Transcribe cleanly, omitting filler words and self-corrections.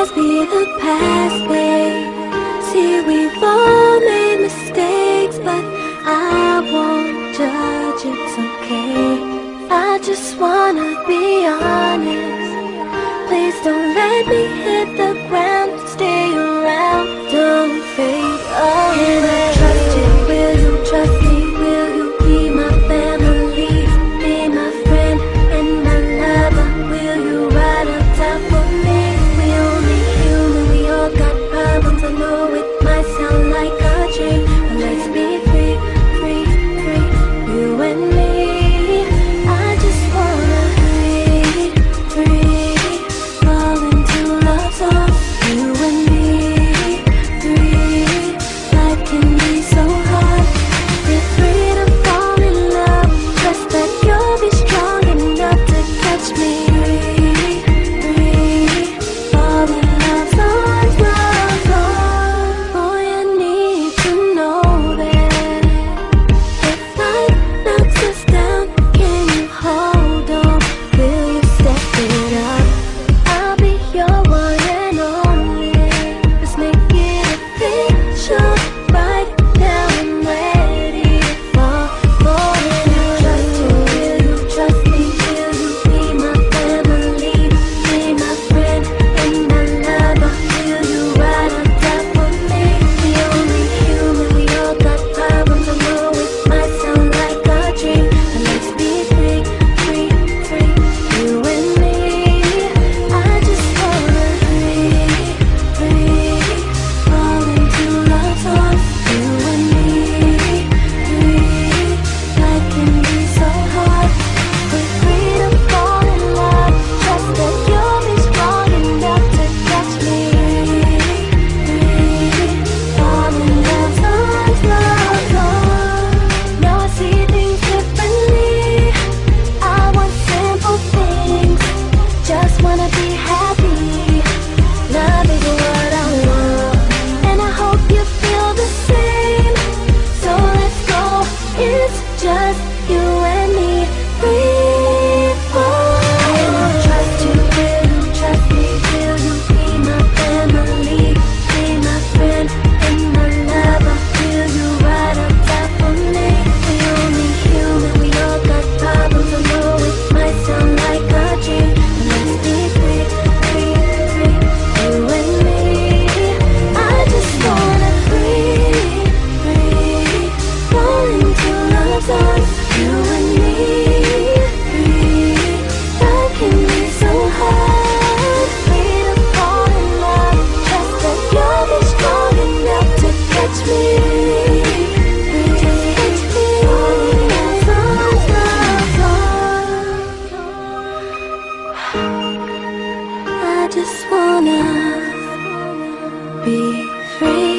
past be the past, babe. See, we've all made mistakes, but I won't judge, it's okay. I just wanna be honest. Please don't let me hit the ground. Stay around, don't fade away. Can I trust you? Will you trust me? Will you be my family? Be my friend and my lover? Will you ride on top of me? We only human, we all got problems. I know it might sound like a dream, but let's be free, free, free, you and me. I just wanna breathe, breathe, fall into love songs, you and me. Free, life can be so hard. Feel free to fall in love, trust that you'll be strong enough to catch me. Free, fall in love songs, love songs. Boy, I need to know that if life knocks us down, can you hold on? Will you step it up? I'll be your one and only. Let's make it official right now. I'm ready to fall for you. Trust you, will you trust me? Will you be my family? Be my friend and my lover? Will you ride on top of me? We only human, we all got problems. I know it might sound like a dream, but let's be free, free, free, you and me. I just wanna breathe, breathe, fall into love songs, you and me. Breathe, life can be so hard. We're free to fall in love, trust that you'll be strong enough to catch me. Breathe, fall in love songs, love songs. Now I see things differently. I want simple things, just wanna be happy. Love is what I want, and I hope you feel the same. So let's go, it's just you and me. Free fall. Can I trust you? Will you trust me? Will you be my family? Be my friend and my lover? Will you ride on top of me? We only human, we all got problems. I know it might sound like a dream, but let's be free, free, free, you and me. I just wanna breathe, breathe, fall into love songs, you and me. Breathe, life can be so hard. Free to fall in love, trust that you'll be strong enough to catch me. Just catch me. Love songs, love songs. I just wanna be free.